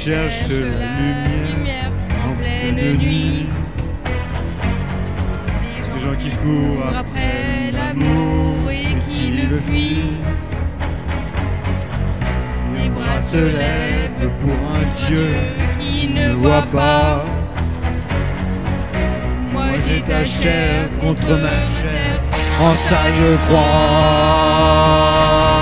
cherchent la lumière en pleine nuit. Les gens qui courent après l'amour et qui le fuient. Les bras se lèvent pour un Dieu qui ne voit pas. Moi j'ai ta chair contre ma chair, en ça je crois.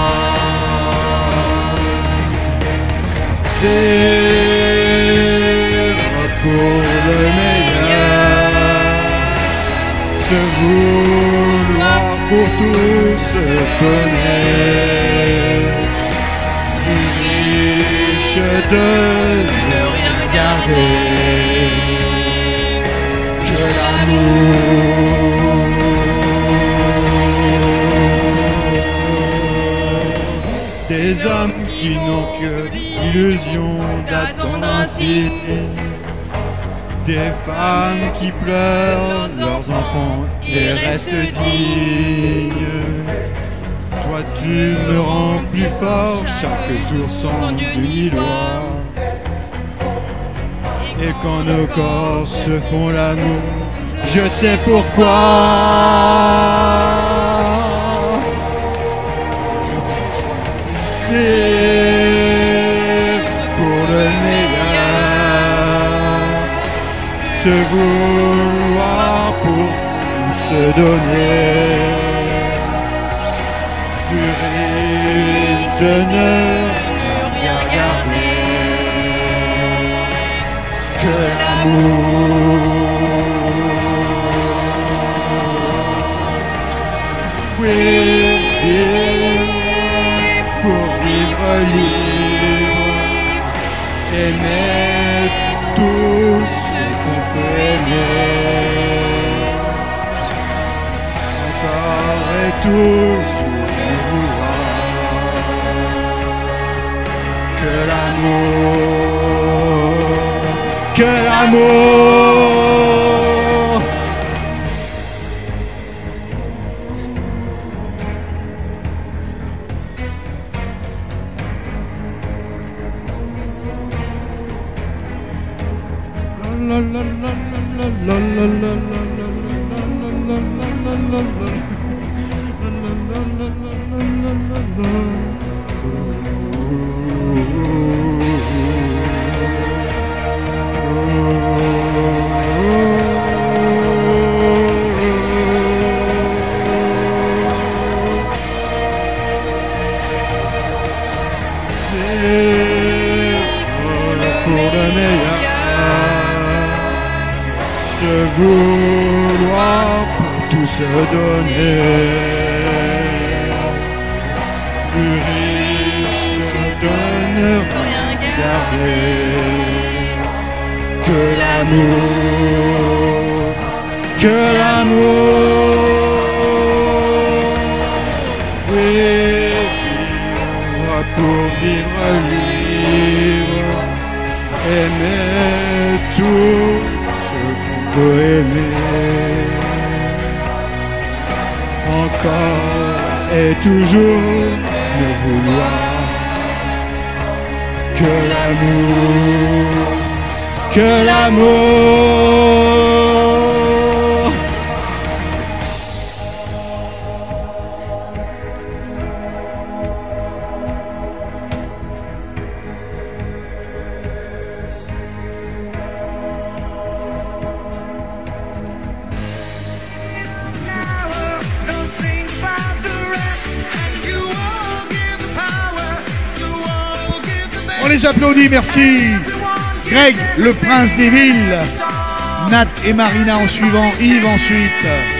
Vivre pour le meilleur, se vouloir pour tous se connaître, riche de ne rien garder que l'amour. Des hommes qui n'ont que l'illusion d'attendre un signe, des femmes qui pleurent leurs enfants et restent dignes. Toi tu me rends plus fort chaque jour sans ni loi. Et quand nos corps se font l'amour, je sais pourquoi. Vivre pour le meilleur, se vouloir pour se donner, plus riche de ne rien garder que l'amour. Oui, pour vivre libre, aimer tout ce qu'on peut aimer, encore et toujours vouloir que l'amour, que l'amour. Pour le meilleur, de vouloir pour tout se donner, plus riche de ne rien garder que l'amour, que l'amour. Oui, vivre pour vivre libre, aimer tout ce qu'on peut aimer, encore et toujours ne vouloir que l'amour, que l'amour. On les applaudit, merci. Greg, le prince des villes. Nat et Marina en suivant, Yves ensuite.